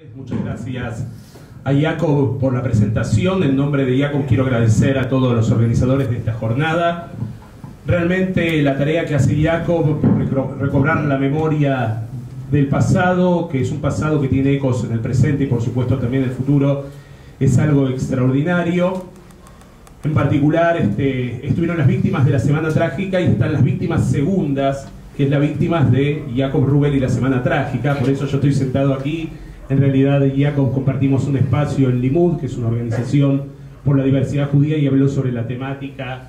Muchas gracias a Jacob por la presentación. En nombre de Jacob quiero agradecer a todos los organizadores de esta jornada. Realmente la tarea que hace Jacob por recobrar la memoria del pasado, que es un pasado que tiene ecos en el presente y por supuesto también en el futuro, es algo extraordinario. En particular estuvieron las víctimas de la Semana Trágica y están las víctimas segundas, que es la víctima de Jacob Rubel y la Semana Trágica. Por eso yo estoy sentado aquí. En realidad, Jacob, compartimos un espacio en Limud, que es una organización por la diversidad judía, y habló sobre la temática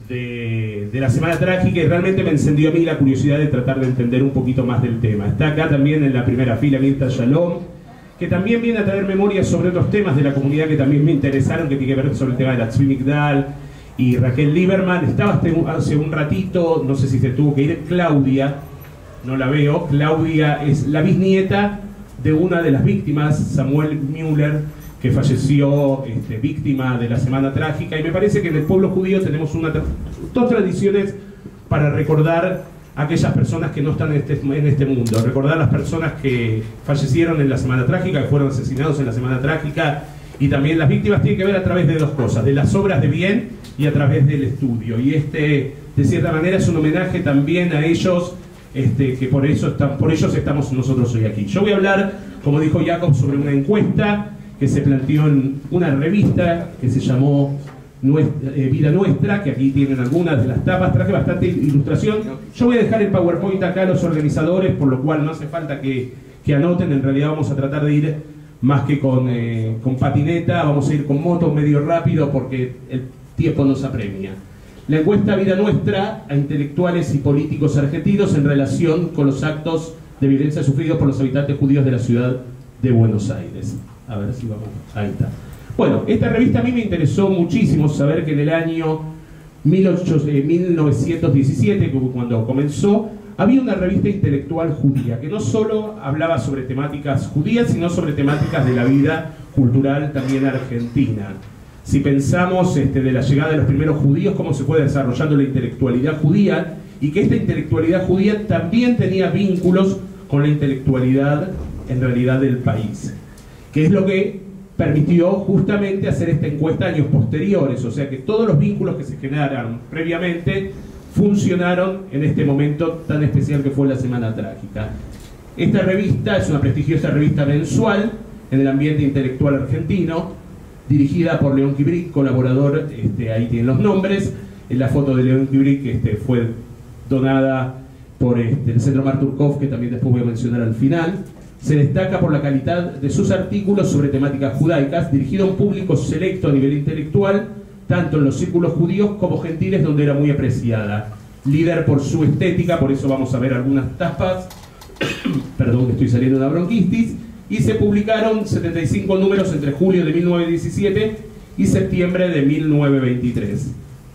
de la Semana Trágica, y realmente me encendió a mí la curiosidad de tratar de entender un poquito más del tema. Está acá también en la primera fila Mirta Shalom, que también viene a traer memorias sobre otros temas de la comunidad que también me interesaron, que tiene que ver sobre el tema de la Tzvi Migdal, y Raquel Lieberman. Estaba hace un ratito, no sé si se tuvo que ir, Claudia, no la veo. Claudia es la bisnieta de una de las víctimas, Samuel Müller, que falleció víctima de la Semana Trágica. Y me parece que en el pueblo judío tenemos dos tradiciones para recordar a aquellas personas que no están en este mundo. Recordar a las personas que fallecieron en la Semana Trágica, que fueron asesinados en la Semana Trágica, y también las víctimas tienen que ver a través de dos cosas: de las obras de bien y a través del estudio. Y de cierta manera es un homenaje también a ellos, que por ellos estamos nosotros hoy aquí. Yo voy a hablar, como dijo Jacob, sobre una encuesta que se planteó en una revista que se llamó Vida Nuestra, que aquí tienen algunas de las tapas. Traje bastante ilustración. Yo voy a dejar el PowerPoint acá a los organizadores, por lo cual no hace falta que anoten. En realidad vamos a tratar de ir más que con patineta, vamos a ir con moto medio rápido porque el tiempo nos apremia. La encuesta Vida Nuestra a intelectuales y políticos argentinos en relación con los actos de violencia sufridos por los habitantes judíos de la ciudad de Buenos Aires. A ver si vamos. Ahí está. Bueno, esta revista a mí me interesó muchísimo saber que en el año 1917, cuando comenzó, había una revista intelectual judía que no solo hablaba sobre temáticas judías, sino sobre temáticas de la vida cultural también argentina. Si pensamos de la llegada de los primeros judíos, cómo se fue desarrollando la intelectualidad judía, y que esta intelectualidad judía también tenía vínculos con la intelectualidad en realidad del país, que es lo que permitió justamente hacer esta encuesta años posteriores. O sea que todos los vínculos que se generaron previamente funcionaron en este momento tan especial que fue la Semana Trágica. Esta revista es una prestigiosa revista mensual en el ambiente intelectual argentino, dirigida por León Kibrick, colaborador, ahí tienen los nombres. En la foto de León Kibrick fue donada por el Centro Marturkov, que también después voy a mencionar al final. Se destaca por la calidad de sus artículos sobre temáticas judaicas, dirigido a un público selecto a nivel intelectual, tanto en los círculos judíos como gentiles, donde era muy apreciada. Líder por su estética, por eso vamos a ver algunas tapas. Perdón, que estoy saliendo de una bronquitis. Y se publicaron 75 números entre julio de 1917 y septiembre de 1923.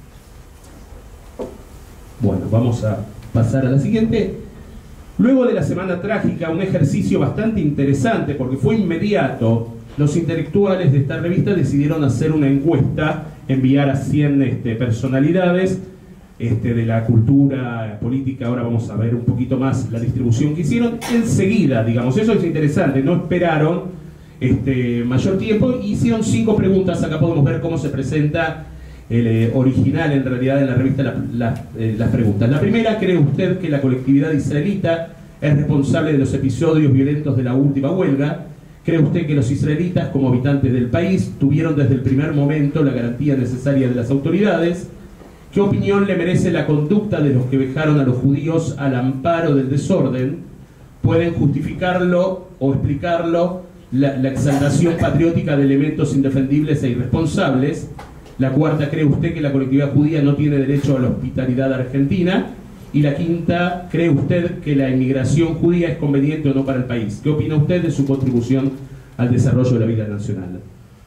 Bueno, vamos a pasar a la siguiente. Luego de la Semana Trágica, un ejercicio bastante interesante, porque fue inmediato, los intelectuales de esta revista decidieron hacer una encuesta, enviar a 100 personalidades de la cultura política. Ahora vamos a ver un poquito más la distribución que hicieron enseguida, digamos. Eso es interesante, no esperaron mayor tiempo. Hicieron 5 preguntas. Acá podemos ver cómo se presenta el original en realidad en la revista, las preguntas. La primera: ¿cree usted que la colectividad israelita es responsable de los episodios violentos de la última huelga? ¿Cree usted que los israelitas, como habitantes del país, tuvieron desde el primer momento la garantía necesaria de las autoridades? ¿Qué opinión le merece la conducta de los que dejaron a los judíos al amparo del desorden? ¿Pueden justificarlo o explicarlo la exaltación patriótica de elementos indefendibles e irresponsables? La cuarta: ¿cree usted que la colectividad judía no tiene derecho a la hospitalidad argentina? Y la quinta: ¿cree usted que la inmigración judía es conveniente o no para el país? ¿Qué opina usted de su contribución al desarrollo de la vida nacional?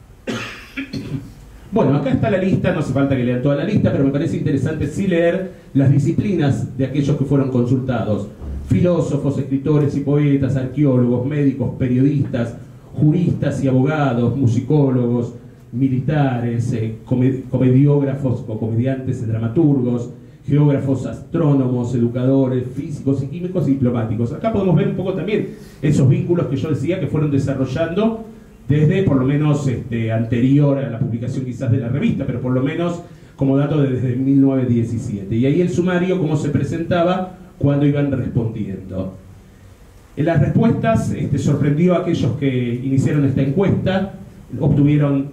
Bueno, acá está la lista, no hace falta que lean toda la lista, pero me parece interesante sí leer las disciplinas de aquellos que fueron consultados: filósofos, escritores y poetas, arqueólogos, médicos, periodistas, juristas y abogados, musicólogos, militares, comediógrafos o comediantes, dramaturgos, geógrafos, astrónomos, educadores, físicos y químicos y diplomáticos. Acá podemos ver un poco también esos vínculos que yo decía que fueron desarrollando desde por lo menos anterior a la publicación quizás de la revista, pero por lo menos como dato desde 1917. Y ahí el sumario, cómo se presentaba cuando iban respondiendo. En las respuestas sorprendió a aquellos que iniciaron esta encuesta. Obtuvieron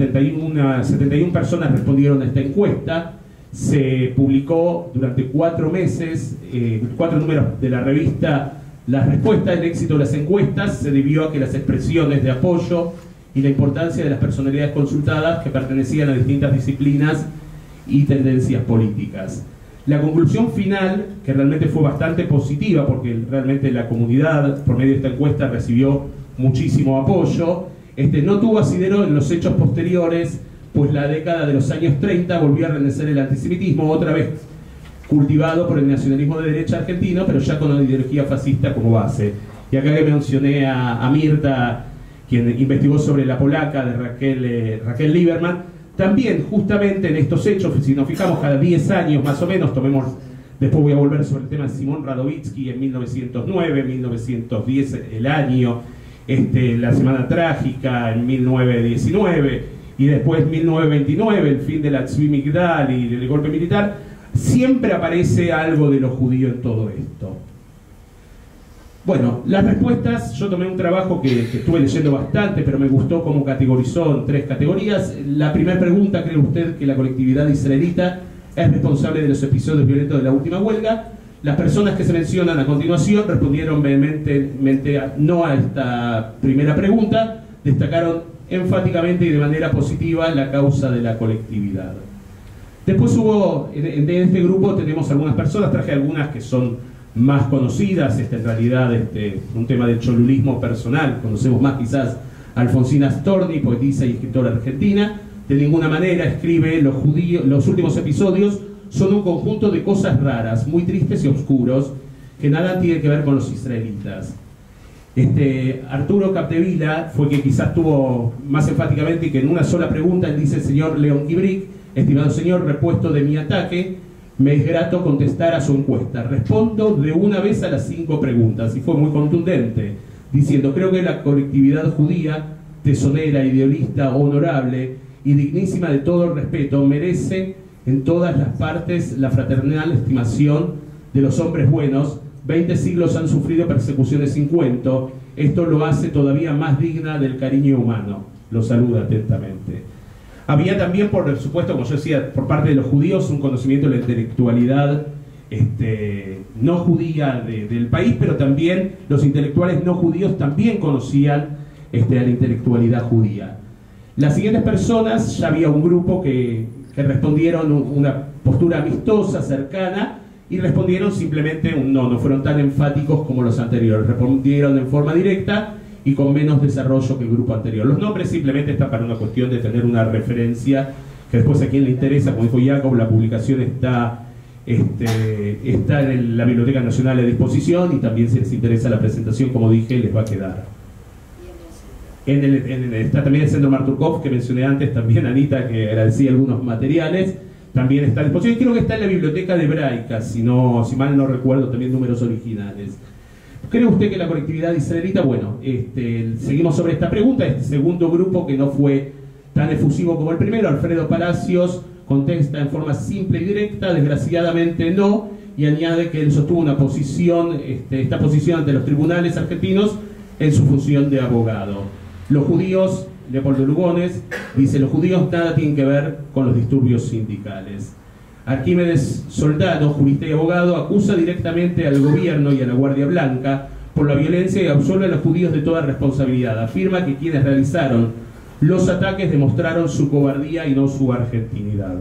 71 personas respondieron a esta encuesta. Se publicó durante 4 meses, 4 números de la revista. La respuesta, el éxito de las encuestas se debió a que las expresiones de apoyo y la importancia de las personalidades consultadas que pertenecían a distintas disciplinas y tendencias políticas. La conclusión final, que realmente fue bastante positiva, porque realmente la comunidad, por medio de esta encuesta, recibió muchísimo apoyo, no tuvo asidero en los hechos posteriores, pues la década de los años 30 volvió a renacer el antisemitismo, otra vez cultivado por el nacionalismo de derecha argentino, pero ya con una ideología fascista como base. Y acá que mencioné a Mirta, quien investigó sobre la polaca de Raquel Lieberman, también justamente en estos hechos, si nos fijamos cada 10 años más o menos, después voy a volver sobre el tema de Simón Radovitzky en 1909, 1910 el año, la Semana Trágica en 1919, y después 1929, el fin de la Tzvi Migdal y el golpe militar, siempre aparece algo de lo judío en todo esto. Bueno, las respuestas, yo tomé un trabajo que estuve leyendo bastante, pero me gustó cómo categorizó en 3 categorías. La primera pregunta: ¿cree usted que la colectividad israelita es responsable de los episodios violentos de la última huelga? Las personas que se mencionan a continuación respondieron vehementemente no a esta primera pregunta, destacaron enfáticamente y de manera positiva la causa de la colectividad. Después hubo, en este grupo tenemos algunas personas, traje algunas que son más conocidas, en realidad un tema del cholulismo personal, conocemos más quizás a Alfonsina Storni, poetisa y escritora argentina. De ninguna manera escribe: los últimos episodios son un conjunto de cosas raras, muy tristes y oscuros, que nada tienen que ver con los israelitas. Arturo Capdevila fue que quizás tuvo más enfáticamente que en una sola pregunta. Él dice: señor León Kibrick, estimado señor, repuesto de mi ataque, me es grato contestar a su encuesta. Respondo de una vez a las 5 preguntas. Y fue muy contundente, diciendo: creo que la colectividad judía, tesonera, idealista, honorable y dignísima de todo respeto, merece en todas las partes la fraternal estimación de los hombres buenos. 20 siglos han sufrido persecuciones sin cuento. Esto lo hace todavía más digna del cariño humano. Lo saluda atentamente. Había también, por supuesto, como yo decía, por parte de los judíos, un conocimiento de la intelectualidad no judía del país, pero también los intelectuales no judíos también conocían a la intelectualidad judía. Las siguientes personas, ya había un grupo que respondieron una postura amistosa, cercana, y respondieron simplemente un no, no fueron tan enfáticos como los anteriores, respondieron en forma directa y con menos desarrollo que el grupo anterior. Los nombres simplemente están para una cuestión de tener una referencia, que después a quien le interesa, como dijo Jacob, la publicación está en la Biblioteca Nacional a disposición, y también si les interesa la presentación, como dije, les va a quedar. Está también el Centro Marturkov, que mencioné antes, también Anita, que agradecía algunos materiales, también está a disposición. Creo que está en la Biblioteca de Hebraica, si mal no recuerdo, también números originales. ¿Cree usted que la colectividad israelita? Bueno, seguimos sobre esta pregunta. Este segundo grupo, que no fue tan efusivo como el primero, Alfredo Palacios, contesta en forma simple y directa: desgraciadamente no, y añade que él sostuvo una posición, esta posición ante los tribunales argentinos en su función de abogado. Los judíos, Leopoldo Lugones dice: los judíos nada tienen que ver con los disturbios sindicales. Arquímedes Soldado, jurista y abogado, acusa directamente al gobierno y a la Guardia Blanca por la violencia y absuelve a los judíos de toda responsabilidad. Afirma que quienes realizaron los ataques demostraron su cobardía y no su argentinidad.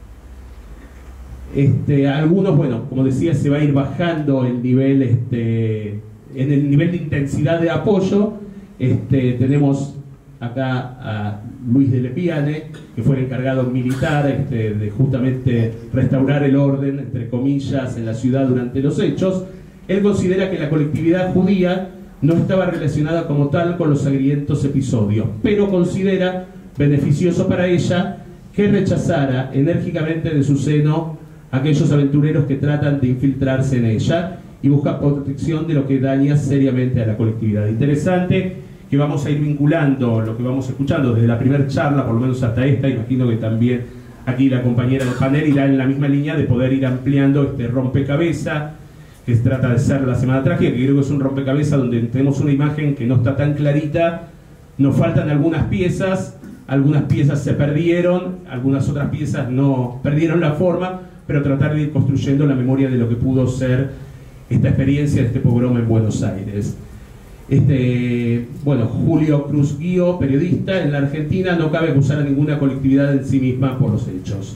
Algunos, bueno, como decía, se va a ir bajando el nivel, en el nivel de intensidad de apoyo. Tenemos acá a Luis de Lepiane, que fue el encargado militar de justamente restaurar el orden, entre comillas, en la ciudad durante los hechos. Él considera que la colectividad judía no estaba relacionada como tal con los sangrientos episodios, pero considera beneficioso para ella que rechazara enérgicamente de su seno aquellos aventureros que tratan de infiltrarse en ella y buscan protección de lo que daña seriamente a la colectividad. Interesante que vamos a ir vinculando lo que vamos escuchando desde la primera charla, por lo menos hasta esta. Imagino que también aquí la compañera del panel irá en la misma línea de poder ir ampliando este rompecabezas que se trata de ser la Semana Trágica, que creo que es un rompecabezas donde tenemos una imagen que no está tan clarita, nos faltan algunas piezas se perdieron, algunas otras piezas no perdieron la forma, pero tratar de ir construyendo la memoria de lo que pudo ser esta experiencia de este pogrom en Buenos Aires. Bueno, Julio Cruz Guío, periodista, en la Argentina no cabe acusar a ninguna colectividad en sí misma por los hechos.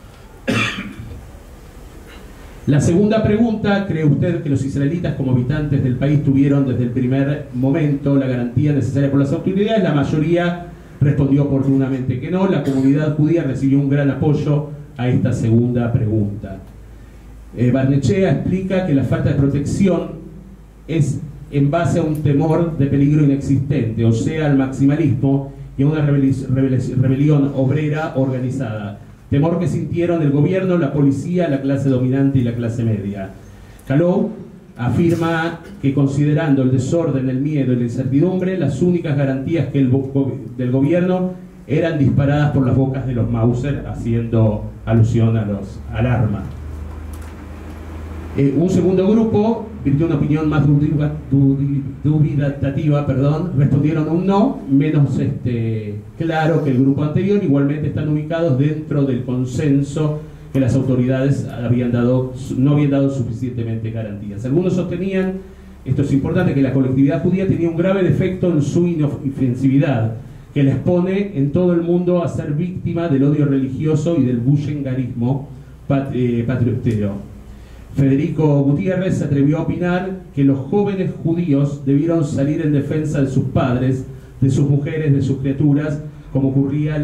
La segunda pregunta: ¿cree usted que los israelitas como habitantes del país tuvieron desde el primer momento la garantía necesaria por las autoridades? La mayoría respondió oportunamente que no. La comunidad judía recibió un gran apoyo a esta segunda pregunta. Barnechea explica que la falta de protección es en base a un temor de peligro inexistente, o sea, al maximalismo y a una rebelión obrera organizada. Temor que sintieron el gobierno, la policía, la clase dominante y la clase media. Caló afirma que, considerando el desorden, el miedo y la incertidumbre, las únicas garantías que del gobierno eran disparadas por las bocas de los Mauser, haciendo alusión al arma. Un segundo grupo virtió una opinión más dubitativa, respondieron un no, menos claro que el grupo anterior. Igualmente están ubicados dentro del consenso que las autoridades no habían dado suficientemente garantías. Algunos sostenían, esto es importante, que la colectividad judía tenía un grave defecto en su inofensividad, que les pone en todo el mundo a ser víctima del odio religioso y del bullengarismo patriotero. Federico Gutiérrez se atrevió a opinar que los jóvenes judíos debieron salir en defensa de sus padres, de sus mujeres, de sus criaturas, como ocurrirá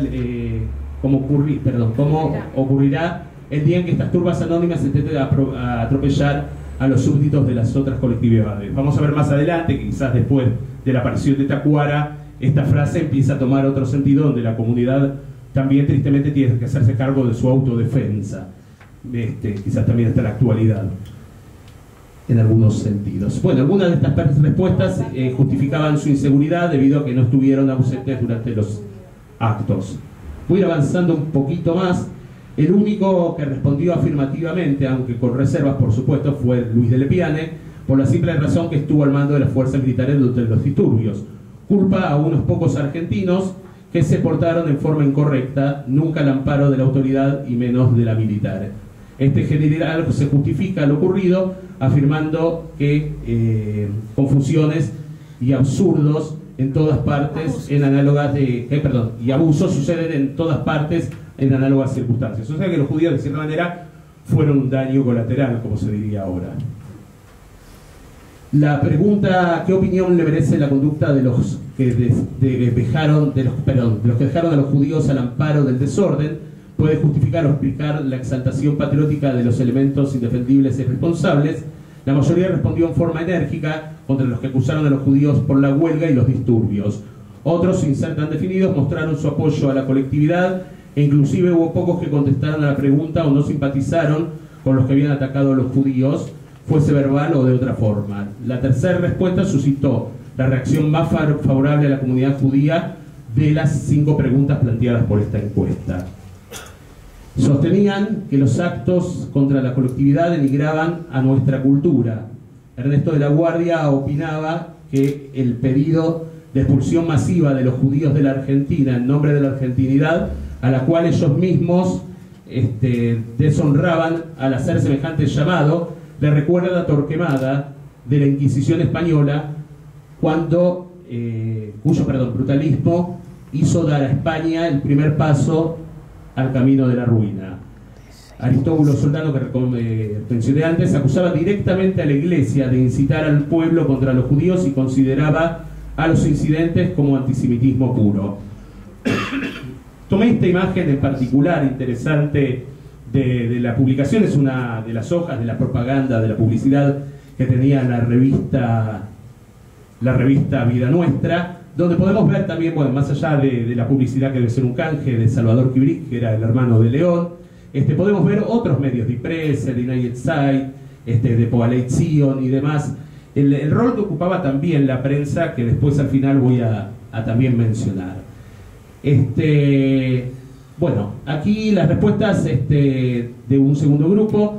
el día en que estas turbas anónimas intenten atropellar a los súbditos de las otras colectividades. Vamos a ver más adelante que quizás después de la aparición de Tacuara, esta frase empieza a tomar otro sentido, donde la comunidad también tristemente tiene que hacerse cargo de su autodefensa. Quizás también hasta la actualidad, en algunos sentidos. Bueno, algunas de estas respuestas justificaban su inseguridad debido a que no estuvieron ausentes durante los actos. Voy a ir avanzando un poquito más. El único que respondió afirmativamente, aunque con reservas por supuesto, fue Luis de Lepiane, por la simple razón que estuvo al mando de las fuerzas militares durante los disturbios. Culpa a unos pocos argentinos que se portaron en forma incorrecta, nunca al amparo de la autoridad y menos de la militar. Este general se justifica lo ocurrido afirmando que confusiones y absurdos en todas partes en análogas y abusos suceden en todas partes en análogas circunstancias. O sea que los judíos de cierta manera fueron un daño colateral, como se diría ahora. La pregunta: ¿qué opinión le merece la conducta de los que dejaron a los judíos al amparo del desorden? Puede justificar o explicar la exaltación patriótica de los elementos indefendibles y responsables. La mayoría respondió en forma enérgica contra los que acusaron a los judíos por la huelga y los disturbios. Otros, sin ser tan definidos, mostraron su apoyo a la colectividad, e inclusive hubo pocos que contestaron a la pregunta o no simpatizaron con los que habían atacado a los judíos, fuese verbal o de otra forma. La tercera respuesta suscitó la reacción más favorable a la comunidad judía de las 5 preguntas planteadas por esta encuesta. Sostenían que los actos contra la colectividad denigraban a nuestra cultura. Ernesto de la Guardia opinaba que el pedido de expulsión masiva de los judíos de la Argentina en nombre de la argentinidad, a la cual ellos mismos deshonraban al hacer semejante llamado, le recuerda a Torquemada de la Inquisición española, cuyo brutalismo hizo dar a España el primer paso al camino de la ruina. Aristóbulo Soldano, que mencioné antes, acusaba directamente a la Iglesia de incitar al pueblo contra los judíos y consideraba a los incidentes como antisemitismo puro. Tomé esta imagen en particular interesante de la publicación, es una de las hojas de la propaganda, de la publicidad que tenía la revista Vida Nuestra, donde podemos ver también, bueno, más allá de la publicidad que debe ser un canje de Salvador Quibric, que era el hermano de León, podemos ver otros medios de Presse, de United Side, de Poalet Zion y demás. El rol que ocupaba también la prensa, que después al final voy a también mencionar. Bueno, aquí las respuestas de un segundo grupo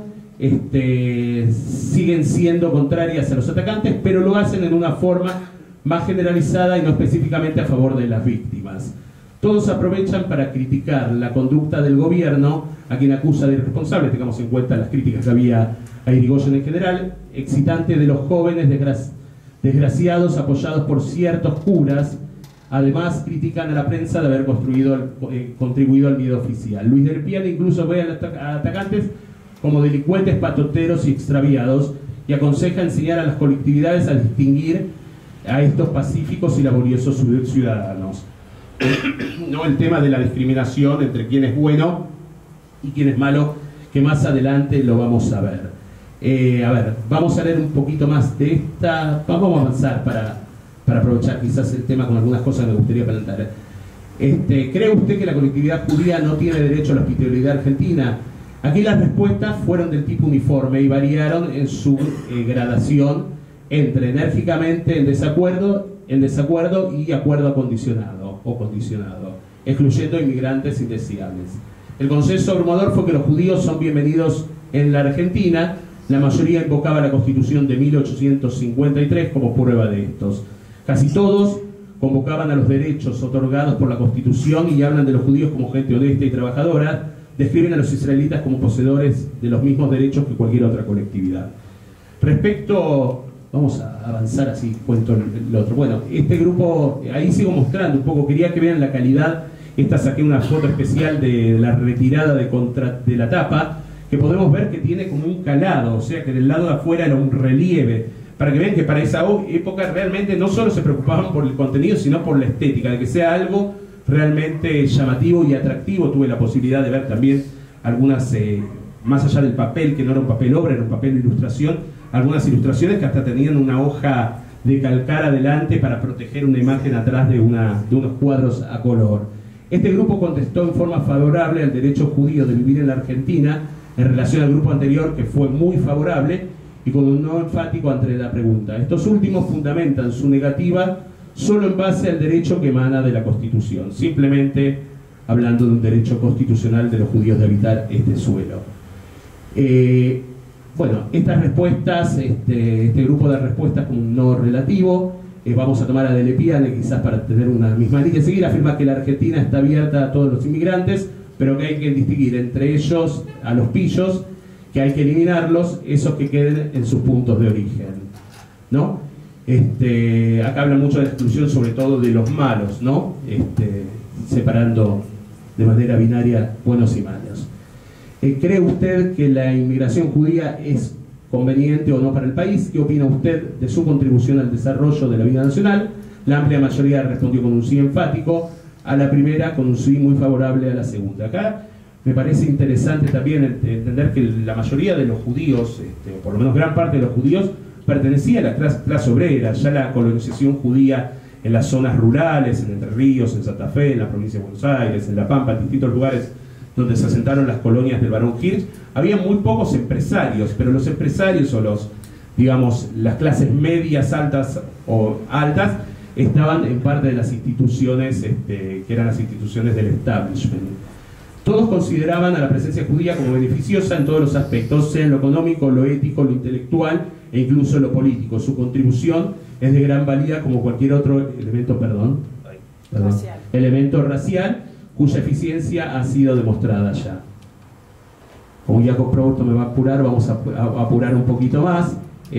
siguen siendo contrarias a los atacantes, pero lo hacen en una forma más generalizada y no específicamente a favor de las víctimas. Todos aprovechan para criticar la conducta del gobierno, a quien acusa de irresponsable, tengamos en cuenta las críticas que había a Irigoyen en general, excitante de los jóvenes desgraciados apoyados por ciertos curas. Además, critican a la prensa de haber contribuido al miedo oficial. Luis del Piano incluso ve a atacantes como delincuentes patoteros y extraviados y aconseja enseñar a las colectividades a distinguir a estos pacíficos y laboriosos ciudadanos. No el tema de la discriminación entre quién es bueno y quién es malo, que más adelante lo vamos a ver. A ver, vamos a leer un poquito más de esta. Vamos a avanzar para aprovechar quizás el tema con algunas cosas que me gustaría plantear. ¿Cree usted que la colectividad judía no tiene derecho a la hospitalidad argentina? Aquí las respuestas fueron del tipo uniforme y variaron en su gradación entre enérgicamente en desacuerdo y acuerdo acondicionado o condicionado, excluyendo inmigrantes indeseables. El consenso abrumador fue que los judíos son bienvenidos en la Argentina. La mayoría invocaba la Constitución de 1853 como prueba de estos. Casi todos convocaban a los derechos otorgados por la Constitución y hablan de los judíos como gente honesta y trabajadora. Describen a los israelitas como poseedores de los mismos derechos que cualquier otra colectividad. Respecto, vamos a avanzar así, cuento el otro. Bueno, este grupo, ahí sigo mostrando un poco, quería que vean la calidad. Esta saqué una foto especial de la retirada de la tapa, que podemos ver que tiene como un calado, o sea que del lado de afuera era un relieve, para que vean que para esa época realmente no solo se preocupaban por el contenido, sino por la estética, de que sea algo realmente llamativo y atractivo. Tuve la posibilidad de ver también algunas, más allá del papel, que no era un papel obra, era un papel de ilustración, algunas ilustraciones que hasta tenían una hoja de calcar adelante para proteger una imagen atrás de unos cuadros a color. Este grupo contestó en forma favorable al derecho judío de vivir en la Argentina, en relación al grupo anterior, que fue muy favorable, y con un no enfático ante la pregunta. Estos últimos fundamentan su negativa solo en base al derecho que emana de la Constitución, simplemente hablando de un derecho constitucional de los judíos de habitar este suelo. Bueno, estas respuestas, este grupo de respuestas con un no relativo, vamos a tomar a Del Piano quizás para tener una misma línea a seguir, afirma que la Argentina está abierta a todos los inmigrantes, pero que hay que distinguir entre ellos a los pillos, que hay que eliminarlos, esos que queden en sus puntos de origen, ¿no? Acá habla mucho de la exclusión, sobre todo de los malos, ¿no? Separando de manera binaria buenos y malos. ¿Cree usted que la inmigración judía es conveniente o no para el país? ¿Qué opina usted de su contribución al desarrollo de la vida nacional? La amplia mayoría respondió con un sí enfático a la primera, con un sí muy favorable a la segunda. Acá me parece interesante también entender que la mayoría de los judíos, o por lo menos gran parte de los judíos, pertenecía a la clase obrera. Ya la colonización judía en las zonas rurales, en Entre Ríos, en Santa Fe, en la provincia de Buenos Aires, en La Pampa, en distintos lugares donde se asentaron las colonias del Barón Hirsch, había muy pocos empresarios, pero los empresarios o los, digamos, las clases medias, altas o altas, estaban en parte de las instituciones, que eran las instituciones del establishment. Todos consideraban a la presencia judía como beneficiosa en todos los aspectos, sea en lo económico, lo ético, lo intelectual e incluso lo político. Su contribución es de gran valía como cualquier otro elemento, elemento racial, cuya eficiencia ha sido demostrada ya. Como Jacob Prousto me va a apurar, vamos a apurar un poquito más.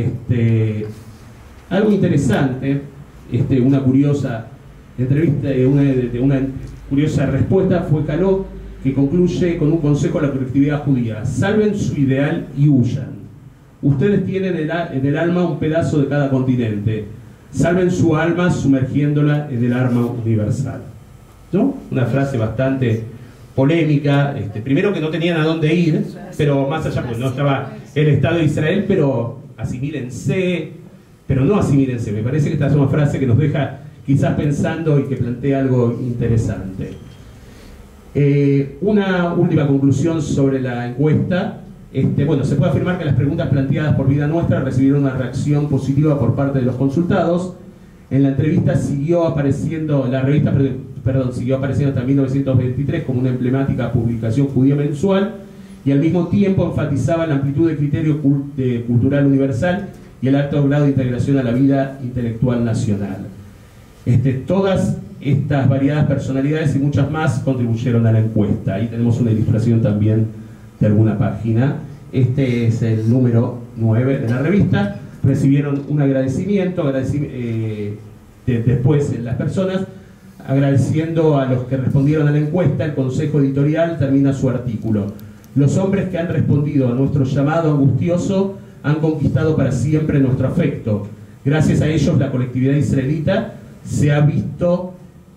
Algo interesante, una curiosa entrevista, una curiosa respuesta fue Caló, que concluye con un consejo a la colectividad judía: salven su ideal y huyan. Ustedes tienen en el alma un pedazo de cada continente. Salven su alma sumergiéndola en el alma universal. ¿No? Una frase bastante polémica. Primero, que no tenían a dónde ir, pero más allá, pues no estaba el Estado de Israel, pero asimílense, pero no asimílense. Me parece que esta es una frase que nos deja quizás pensando y que plantea algo interesante. Una última conclusión sobre la encuesta. Bueno, se puede afirmar que las preguntas planteadas por Vida Nuestra recibieron una reacción positiva por parte de los consultados. En la entrevista siguió apareciendo, la revista, siguió apareciendo hasta 1923 como una emblemática publicación judía mensual, y al mismo tiempo enfatizaba la amplitud de criterio cultural universal y el alto grado de integración a la vida intelectual nacional. Todas estas variadas personalidades y muchas más contribuyeron a la encuesta. Ahí tenemos una ilustración también de alguna página. Este es el número 9 de la revista. Recibieron un agradecimiento, después las personas, agradeciendo a los que respondieron a la encuesta. El consejo editorial termina su artículo: los hombres que han respondido a nuestro llamado angustioso han conquistado para siempre nuestro afecto. Gracias a ellos la colectividad israelita se ha visto...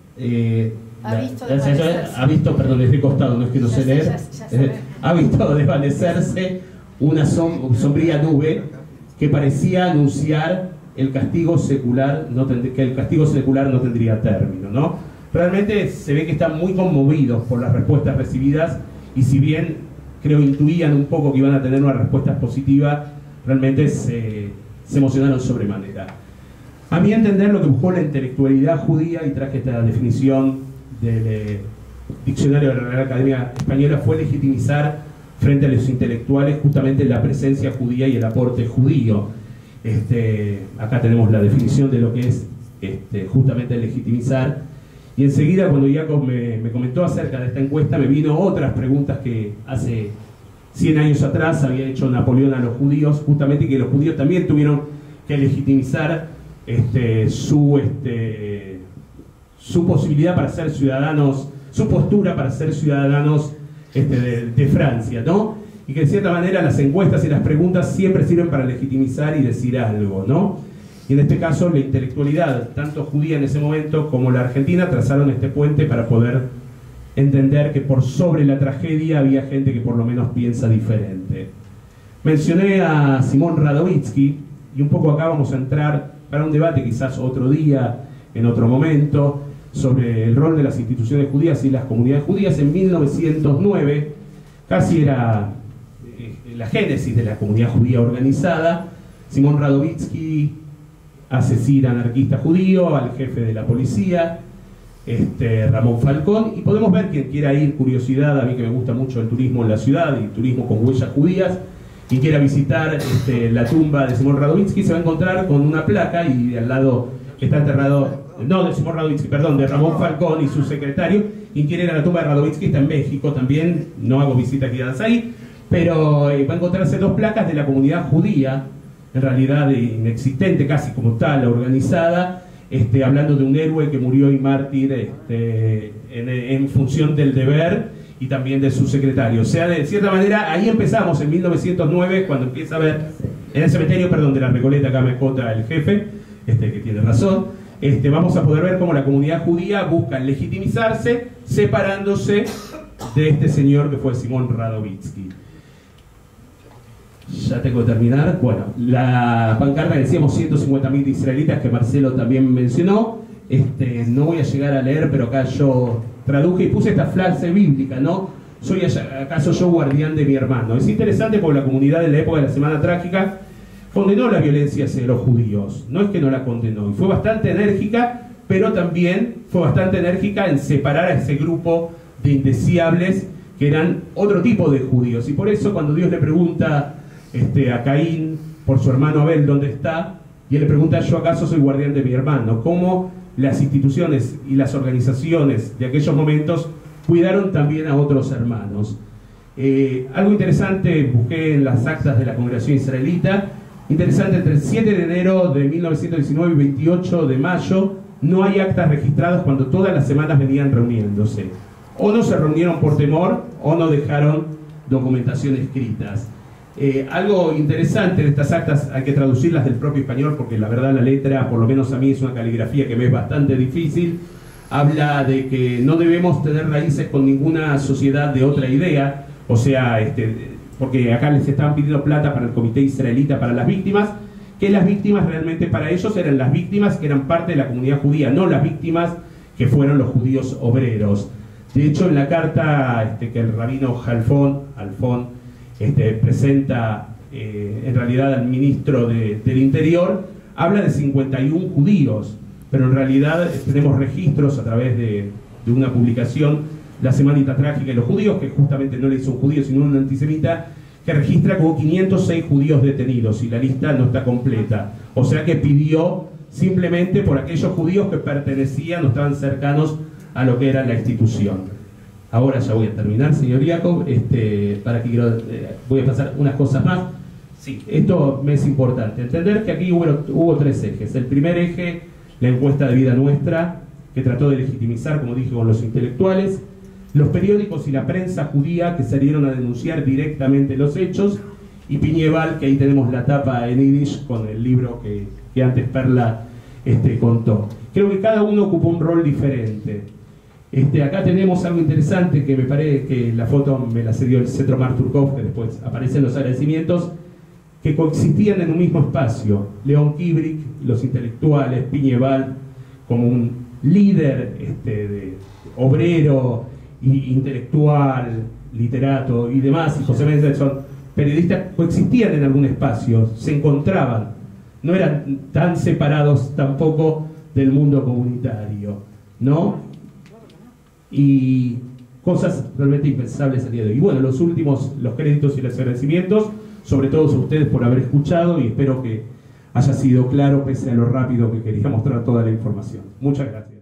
ha visto, perdón, es de costado, no es que no sé leer, ha visto desvanecerse una sombría nube que parecía anunciar el castigo secular, que el castigo secular no tendría término, ¿no? Realmente se ve que están muy conmovidos por las respuestas recibidas, y si bien creo intuían un poco que iban a tener una respuesta positiva, realmente se emocionaron sobremanera. A mi entender, lo que buscó la intelectualidad judía, y traje esta definición del diccionario de la Real Academia Española, fue legitimizar frente a los intelectuales justamente la presencia judía y el aporte judío. Acá tenemos la definición de lo que es justamente legitimizar. Y enseguida, cuando Jacob me comentó acerca de esta encuesta, me vino otras preguntas que hace 100 años atrás había hecho Napoleón a los judíos, justamente, que los judíos también tuvieron que legitimizar su posibilidad para ser ciudadanos, su postura para ser ciudadanos de Francia, ¿no? Y que de cierta manera las encuestas y las preguntas siempre sirven para legitimizar y decir algo, ¿no? Y en este caso la intelectualidad, tanto judía en ese momento como la argentina, trazaron este puente para poder entender que por sobre la tragedia había gente que por lo menos piensa diferente. Mencioné a Simón Radovitzky, y un poco acá vamos a entrar para un debate quizás otro día, en otro momento, sobre el rol de las instituciones judías y las comunidades judías. En 1909, casi era la génesis de la comunidad judía organizada. Simón Radovitzky asesina anarquista judío, al jefe de la policía, Ramón Falcón, y podemos ver, quien quiera ir, curiosidad, a mí que me gusta mucho el turismo en la ciudad y turismo con huellas judías, quien quiera visitar la tumba de Simón Radovitzky se va a encontrar con una placa, y al lado está enterrado, no de Simón Radovitzky, perdón, de Ramón Falcón y su secretario. Quien quiere ir a la tumba de Radovitzky está en México también, no hago visitas guiadas ahí, pero va a encontrarse dos placas de la comunidad judía, en realidad inexistente casi como tal, organizada, hablando de un héroe que murió y mártir en función del deber, y también de su secretario. O sea, de cierta manera, ahí empezamos en 1909, cuando empieza a ver, en el cementerio, perdón, de la Recoleta, acá me acota el jefe, que tiene razón, vamos a poder ver cómo la comunidad judía busca legitimizarse, separándose de este señor que fue Simón Radovitzky. Ya tengo que terminar. Bueno, la pancarta que decíamos 150.000 israelitas, que Marcelo también mencionó. No voy a llegar a leer, pero acá yo traduje y puse esta frase bíblica, ¿no? ¿Soy acaso yo guardián de mi hermano? Es interesante porque la comunidad en la época de la Semana Trágica condenó la violencia hacia los judíos. No es que no la condenó, y fue bastante enérgica, pero también fue bastante enérgica en separar a ese grupo de indeseables que eran otro tipo de judíos. Y por eso cuando Dios le pregunta a Caín por su hermano Abel dónde está, y él le pregunta: ¿yo acaso soy guardián de mi hermano? Cómo las instituciones y las organizaciones de aquellos momentos cuidaron también a otros hermanos. Algo interesante, busqué en las actas de la Congregación Israelita, interesante, entre el 7 de enero de 1919 y 28 de mayo no hay actas registradas cuando todas las semanas venían reuniéndose. O no se reunieron por temor, o no dejaron documentación escritas. Algo interesante de estas actas, hay que traducirlas del propio español, porque la verdad la letra, por lo menos a mí, es una caligrafía que me es bastante difícil. Habla de que no debemos tener raíces con ninguna sociedad de otra idea, o sea, porque acá les estaban pidiendo plata para el Comité Israelita para las víctimas, que las víctimas realmente para ellos eran las víctimas que eran parte de la comunidad judía, no las víctimas que fueron los judíos obreros. De hecho, en la carta que el rabino Alfón presenta en realidad al ministro del Interior, habla de 51 judíos, pero en realidad tenemos registros a través de una publicación, La Semanita Trágica de los Judíos, que justamente no le hizo un judío sino un antisemita, que registra como 506 judíos detenidos, y la lista no está completa. O sea que pidió simplemente por aquellos judíos que pertenecían o estaban cercanos a lo que era la institución. Ahora ya voy a terminar, señor Jacob, para que voy a pasar unas cosas más. Sí, esto me es importante. Entender que aquí hubo tres ejes. El primer eje, la encuesta de vida nuestra, que trató de legitimizar, como dije, con los intelectuales. Los periódicos y la prensa judía que salieron a denunciar directamente los hechos. Y Piñeval, que ahí tenemos la tapa en yiddish con el libro que antes Perla contó. Creo que cada uno ocupó un rol diferente. Acá tenemos algo interesante que me parece que la foto me la cedió el Cetro Marturkov, que después aparecen los agradecimientos, que coexistían en un mismo espacio. León Kibrik, los intelectuales, Piñeval como un líder obrero, intelectual, literato y demás, y José Mendelssohn, periodistas, coexistían en algún espacio, se encontraban, no eran tan separados tampoco del mundo comunitario, ¿no? Y cosas realmente impensables al día de hoy. Y bueno, los créditos y los agradecimientos, sobre todo a ustedes por haber escuchado, y espero que haya sido claro pese a lo rápido que quería mostrar toda la información. Muchas gracias.